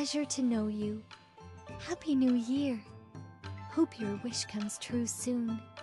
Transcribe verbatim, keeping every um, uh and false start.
pleasure to know you. Happy New Year. Hope your wish comes true soon.